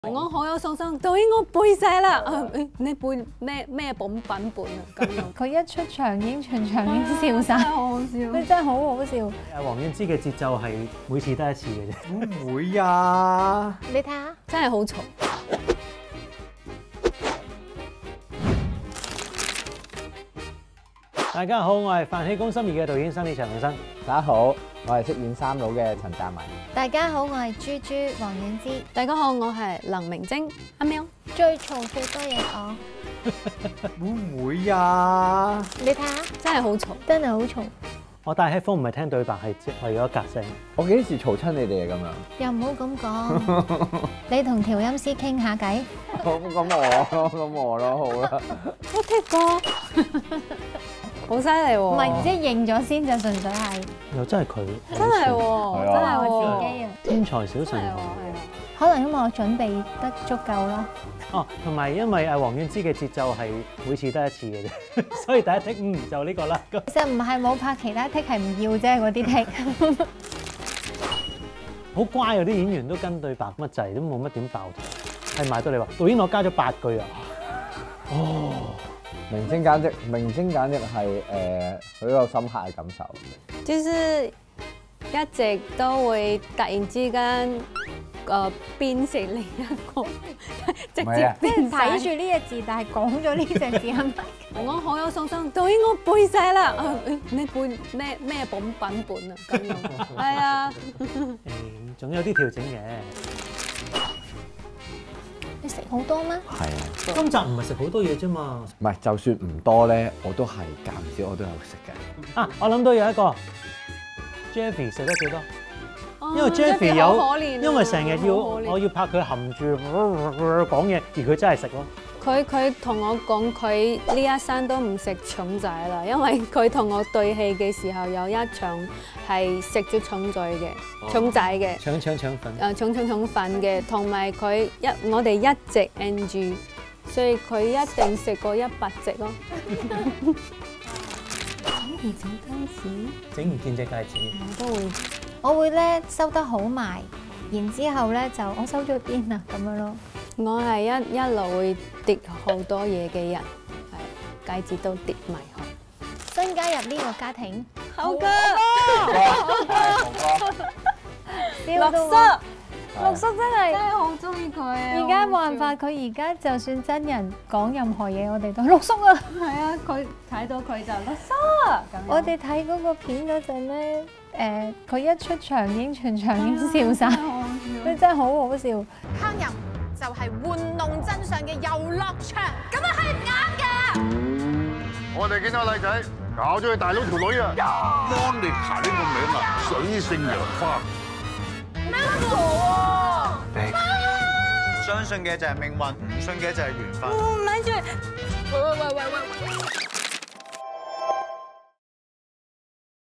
我好有信心，導演我背晒啦。你背咩版本啊？咁樣佢一出場已經全場已經笑晒， 好好笑。 佢真係好好笑。 黃婉之嘅節奏係每次得一次嘅啫。 會唔會啊？ 你睇下， 真係好嘈。 大家好，我係飯戲攻心2嘅導演生理陳永生。 大家好，我係飾演三佬嘅陳湛文。 大家好，我係豬豬黃婉之。 大家好，我係林明晶阿喵。 最嘈最多嘢我， 會唔會啊？ 你睇下， 真係好嘈。 真係好嘈。 我戴 headphone 唔係聽對白，係為咗隔聲。 我幾時嘈親你哋啊？咁樣又唔好咁講，你同調音師傾下偈。 咁我咯，好啦。 我聽過，好犀利喎！ 唔係，即係認咗先就純粹係。 又真係佢， 真係喎，真係我自己啊。 天才小神童。 可能因為我準備得足夠咯。 哦，同埋因為黃婉之嘅節奏係每次得一次嘅啫，所以第一剔就呢個啦。 其實唔係冇拍其他剔，係唔要啫嗰啲剔。 好乖啊！啲演員都跟對白乜滯，都冇乜點爆台。係埋到你話，導演我加咗8句啊！哦， 明星簡直係好有深刻嘅感受。 就是一直都會突然之間變成另一個，直接啲人睇住呢隻字，但係講咗呢隻字係咪？ 我好有信心，導演我背晒啦。你背咩版本啊？咁樣係啊。 仲有啲調整嘅。 你食好多咩？ 係啊。 今集唔係食好多嘢啫嘛。 唔係，就算唔多咧，我都係間唔少我都有食嘅。 啊，我諗到有一個 Jeffy 食得幾多？因為 Jeffy 因為成日我要拍佢含住講嘢，而佢真係食咯。 佢同我講，佢呢一生都唔食腸仔啦，因為佢同我對戲嘅時候有一場係食咗腸仔嘅，腸仔嘅腸粉。 腸粉嘅，同埋我哋一直 NG， 所以佢一定食過100隻咯。整唔整戒指？ 整唔見隻戒指。 我都會。 我會咧收得好埋，然之後咧就我收咗邊啊咁樣咯。 我係一路會跌好多嘢嘅人，係戒指都跌埋去。 新加入呢個家庭， 好哥， 綠叔真係好中意佢啊！ 而家冇辦法，佢而家就算真人講任何嘢，我哋都綠叔啊！ 係啊，佢睇到佢就綠叔咁。 我哋睇嗰個片嗰陣咧，佢一出場已經全場已經笑晒，佢真係好好笑。 烹飪就係玩弄真相嘅遊樂場，咁樣係唔啱嘅。 我哋見到個靚仔搞咗佢大佬條女啊，幫你排呢個名啊，水性楊花。 咩啊？ 相信嘅就係命運，唔信嘅就係緣分。 咪住！喂！